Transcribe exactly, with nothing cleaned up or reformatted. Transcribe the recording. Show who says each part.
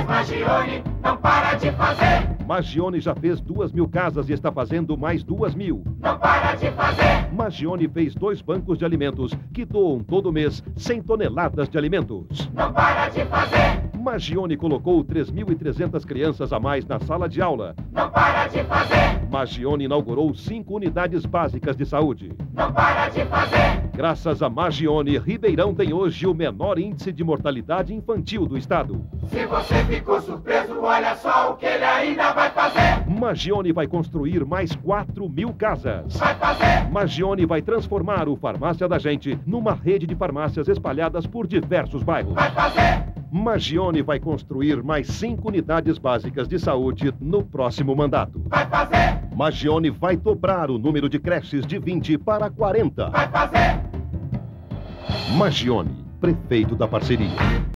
Speaker 1: Magione não para de fazer.
Speaker 2: Magione já fez duas mil casas e está fazendo mais duas mil.
Speaker 1: Não para de fazer.
Speaker 2: Magione fez dois bancos de alimentos que doam todo mês cem toneladas de alimentos.
Speaker 1: Não para de fazer.
Speaker 2: Magione colocou três mil e trezentas crianças a mais na sala de aula.
Speaker 1: Não para de fazer.
Speaker 2: Magione inaugurou cinco unidades básicas de saúde.
Speaker 1: Não para de fazer.
Speaker 2: Graças a Magione, Ribeirão tem hoje o menor índice de mortalidade infantil do estado.
Speaker 1: Se você ficou surpreso, olha só o que ele ainda vai fazer.
Speaker 2: Magione vai construir mais quatro mil casas.
Speaker 1: Vai fazer.
Speaker 2: Magione vai transformar o Farmácia da Gente numa rede de farmácias espalhadas por diversos bairros.
Speaker 1: Vai fazer.
Speaker 2: Magione vai construir mais cinco unidades básicas de saúde no próximo mandato.
Speaker 1: Vai fazer.
Speaker 2: Magione vai dobrar o número de creches de vinte para quarenta.
Speaker 1: Vai fazer.
Speaker 2: Magione, prefeito da parceria.